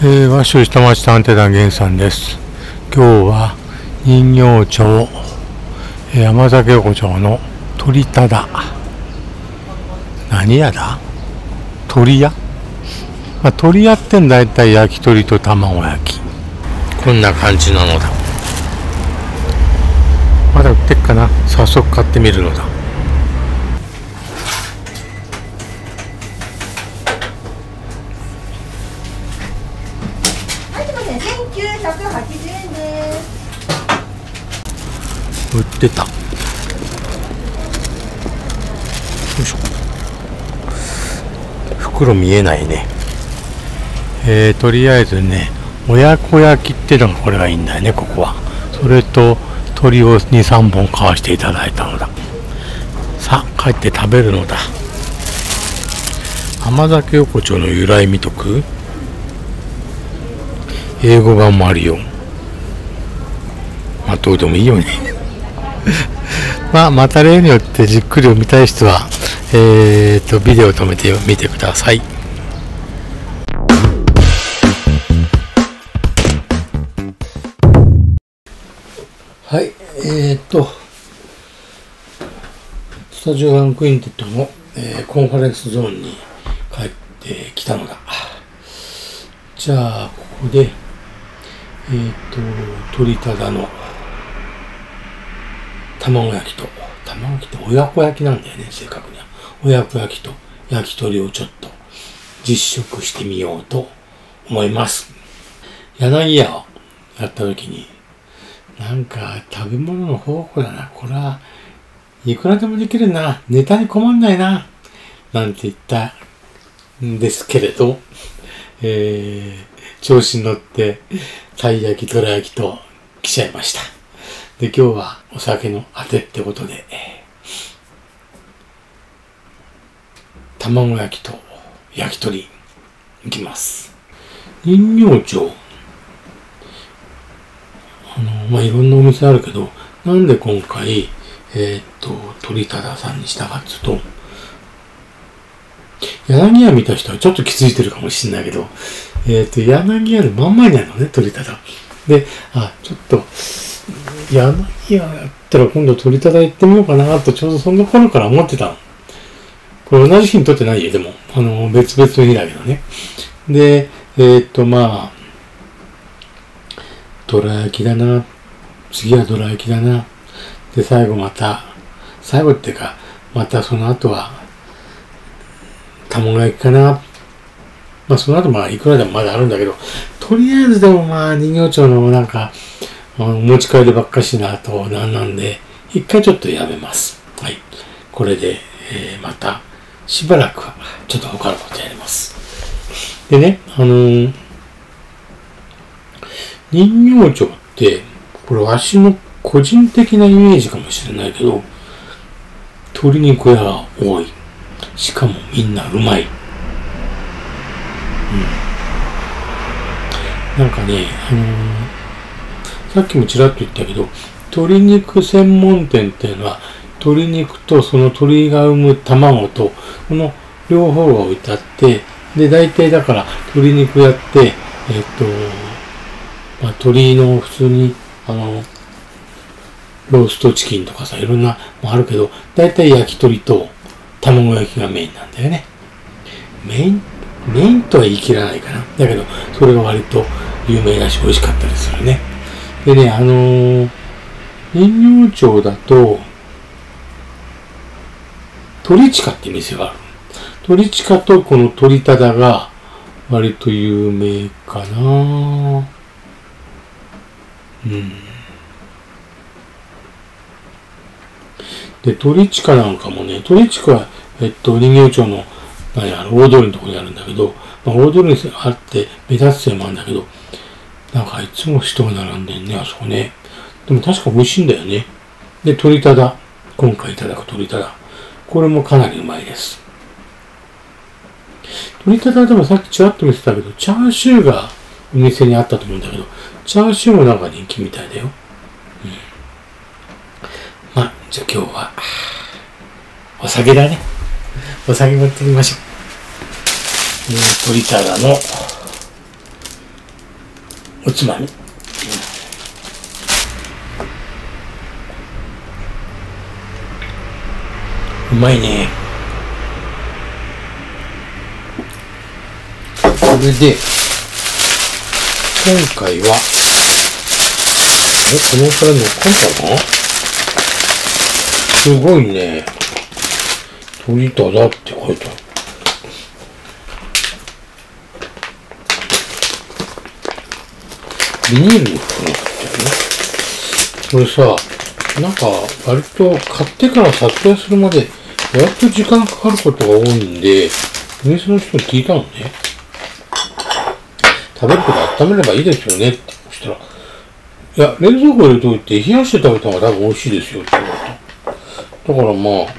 和州下町探偵団源さんです。今日は人形町、甘酒横丁の鳥田だ。何屋だ？鳥屋？鳥屋ってんだいたい焼き鳥と卵焼き。こんな感じなのだ。まだ売ってっかな？早速買ってみるのだ。 1980円です。 売ってた。よいしょ。袋見えないね。とりあえずね、親子焼きってのがこれがいいんだよね、ここは。それと鶏を2、3本買わしていただいたのだ。さあ、帰って食べるのだ。甘酒横丁の由来見とく？英語版もあるよ。どうでもいいよね。また例によってじっくり読みたい人は、ビデオを止めてみてください。はい、スタジオランクインテッドの、コンファレンスゾーンに帰ってきたのだ。じゃあ、ここで、鳥田だの、卵焼きと親子焼きなんだよね、正確には。親子焼きと焼き鳥をちょっと実食してみようと思います。柳屋をやった時に、なんか食べ物の宝庫だな。これはいくらでもできるな。ネタに困んないな。なんて言ったんですけれど、調子に乗って、たい焼き、どら焼きと来ちゃいました。で、今日はお酒のあてってことで、卵焼きと焼き鳥いきます。人形町。いろんなお店あるけど、なんで今回、鳥忠さんにしたかっていうと、柳屋見た人はちょっと気づいてるかもしれないけど、柳屋の真ん前にあるのね、鳥忠。で、ちょっと、柳屋やったら今度鳥忠行ってみようかなと、ちょうどその頃から思ってたの。これ同じ日に撮ってないよ、でも。別々の日だけどね。で、どら焼きだな。次はどら焼きだな。で、最後っていうか、またその後は、卵焼きかな。その後いくらでもまだあるんだけど、とりあえずでも人形町のなんか、お持ち帰りばっかしなとなんで、一回ちょっとやめます。はい。これで、また、しばらくは、ちょっと他のことやります。でね、人形町って、これわしの個人的なイメージかもしれないけど、鶏肉屋が多い。しかもみんなうまい。なんかね、さっきもちらっと言ったけど、鶏肉専門店っていうのは、鶏肉とその鶏が産む卵と、この両方が置いてあって、で、大体だから鶏肉やって、鶏の普通に、ローストチキンとかさ、いろんなもあるけど、大体焼き鳥と卵焼きがメインなんだよね。メインとは言い切らないかな。だけど、それが割と有名だし、美味しかったりするね。でね、人形町だと、鳥近って店がある。鳥近とこの鳥忠が割と有名かな。で、鳥近なんかもね、鳥近は、人形町の、大通りのところにあるんだけど、大通りにあって目立つせいもあるんだけど、なんかいつも人が並んでんね、あそこね。でも確か美味しいんだよね。で、鳥忠。今回いただく鳥忠。これもかなりうまいです。鳥忠でもさっきちらっと見せたけど、チャーシューがお店にあったと思うんだけど、チャーシューもなんか人気みたいだよ。じゃあ今日は、お酒だね。お酒持ってみましょう。鳥忠のおつまみ。うまいね。それで、今回は、このくらい乗っかったかな？すごいね。鳥ただって書いてある。ビニールに含まれてるね。これさ、なんか割と買ってから撮影するまでやっと時間かかることが多いんで、お店の人に聞いたのね。食べるとき温めればいいですよねって。そしたら、いや、冷蔵庫入れといて冷やして食べた方が多分美味しいですよって言われた。だからまあ、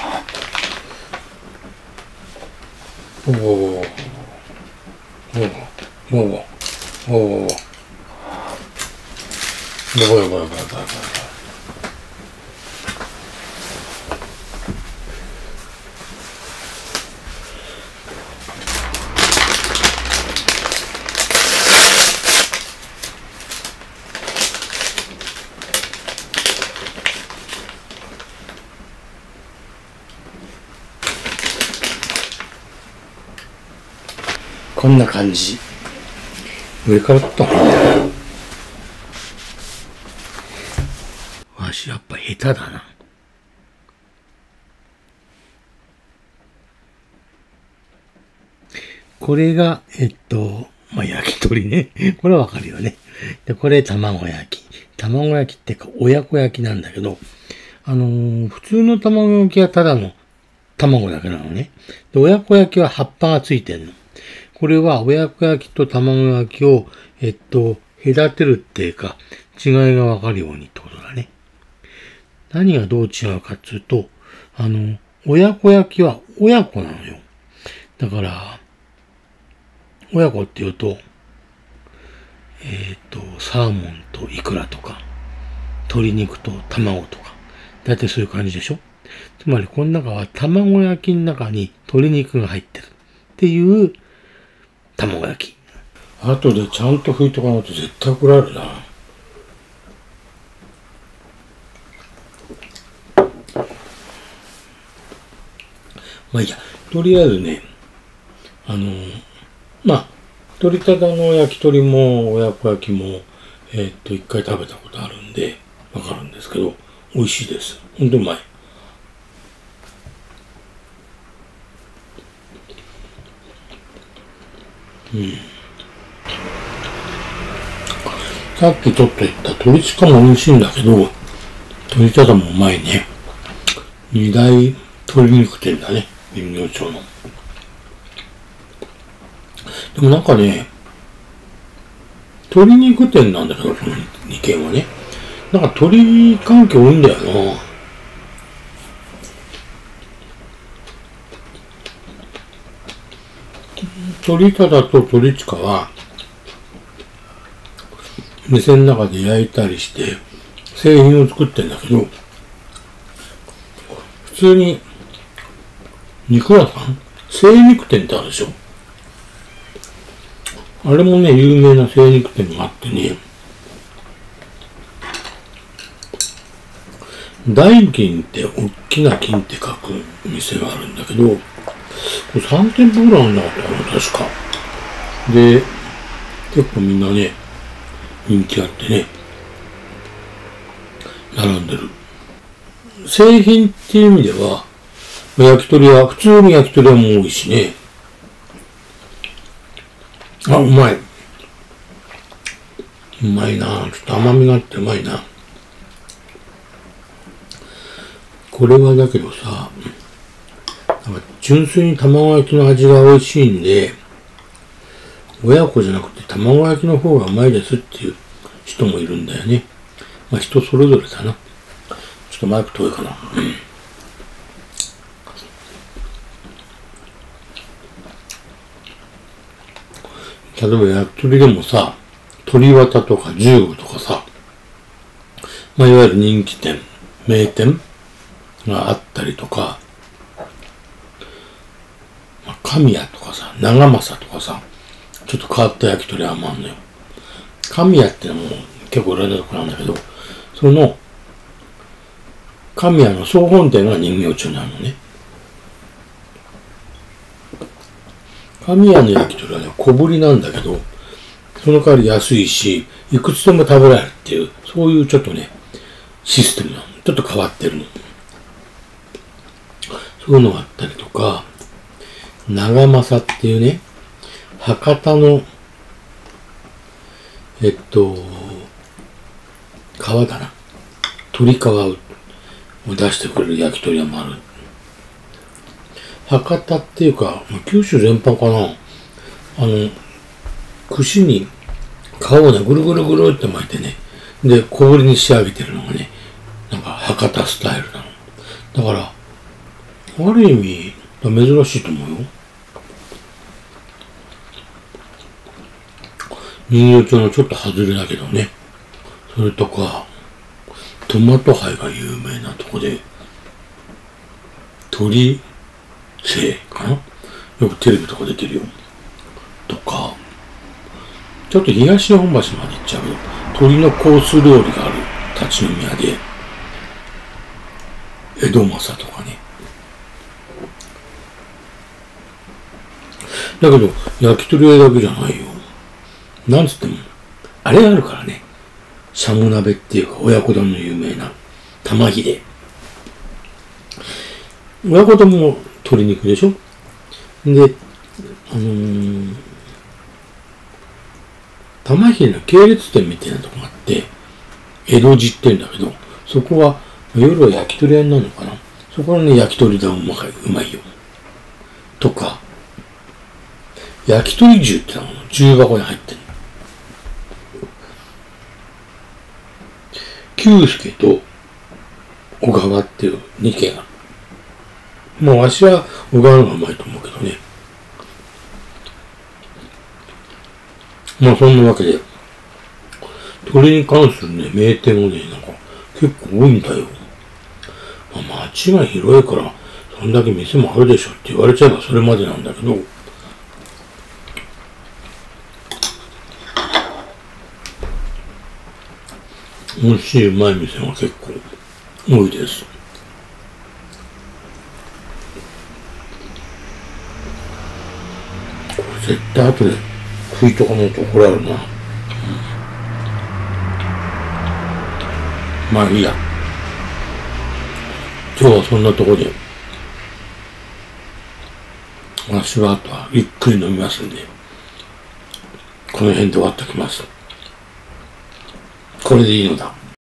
こんな感じ。上から撮った方がいいんだよ。わしやっぱ下手だな。これが、まあ、焼き鳥ね。これはわかるよね。で、これ卵焼き。卵焼きってか親子焼きなんだけど、普通の卵焼きはただの卵だけなのね。で、親子焼きは葉っぱがついてんの。これは親子焼きと卵焼きを、隔てるっていうか、違いがわかるようにってことだね。何がどう違うかっていうと、親子焼きは親子なのよ。だから、親子っていうと、サーモンとイクラとか、鶏肉と卵とか、だいたいそういう感じでしょ？つまりこの中は卵焼きの中に鶏肉が入ってるっていう卵焼き。後でちゃんと拭いとかないと絶対怒られるな。まあいいや、とりあえずね、まあ、鶏ただの焼き鳥も親子焼きも、一回食べたことあるんで、わかるんですけど、美味しいです。ほんとうまい。さっきちょっと言った鶏チカも美味しいんだけど、鶏ただもうまいね。二大鶏肉店だね、人形町の。でもなんかね、鶏肉店なんだけど、その2軒はね。なんか鶏関係多いんだよな。鶏ただと鶏チカは、店の中で焼いたりして、製品を作ってんだけど、普通に、肉屋さん？精肉店ってあるでしょ？あれもね、有名な精肉店があってね、大金って大きな金って書く店があるんだけど、これ3店舗ぐらいあるんだったかな、確か。で、結構みんなね、人気あってね、並んでる。製品っていう意味では、焼き鳥は、普通に焼き鳥はもう多いしね。あ、うまい。うまいな。ちょっと甘みがあってうまいな。これはだけどさ、なんか純粋に卵焼きの味が美味しいんで、親子じゃなくて卵焼きの方がうまいですっていう人もいるんだよね。まあ人それぞれだな。ちょっとマイク遠いかな。例えば焼き鳥でもさ、鳥綿とか十五とかさ、まあいわゆる人気店、名店があったりとか、神谷とかさ、長政とかさ、ちょっと変わった焼き鳥はあんのよ。 神谷ってのも結構裏のとこなんだけど、その神谷の総本店が人形町にあるのね。神谷の焼き鳥はね、小ぶりなんだけど、その代わり安いし、いくつでも食べられるっていう、そういうちょっとね、システムなの。ちょっと変わってるの。そういうのがあったりとか、長政っていうね、博多の、皮だな。鶏皮を出してくれる焼き鳥屋もある。博多っていうか、九州全般かな。串に皮をね、ぐるぐるぐるって巻いてね、で、小ぶりに仕上げてるのがね、なんか博多スタイルなの。だから、ある意味、珍しいと思うよ。人形町のちょっと外れだけどね。それとか、トマトハイが有名なとこで、鳥生かな、よくテレビとか出てるよ。とか、ちょっと東日本橋まで行っちゃうけど、鳥のコース料理がある立ち飲み屋で、江戸正とかね。だけど、焼き鳥屋だけじゃないよ。なんつっても、あれがあるからね。シャモ鍋っていうか、親子丼の有名な玉秀。親子丼も鶏肉でしょ。で、玉秀の系列店みたいなとこがあって、江戸路って言うんだけど、そこは夜は焼き鳥屋になるのかな。そこはね、焼き鳥だうまいよ。とか、焼き鳥重ってのが重箱に入ってる。久助と小川っていう2軒が。もうわしは小川の方がうまいと思うけどね。まあそんなわけで、鳥に関するね、名店がね、なんか結構多いんだよ。まあ街が広いから、そんだけ店もあるでしょって言われちゃえばそれまでなんだけど、美味しいうまい店が結構多いです。これ絶対後で食いとかないと怒られるな。まあいいや。今日はそんなとこで、わしはあとはゆっくり飲みますんで、この辺で終わっておきます。これでいいのだ。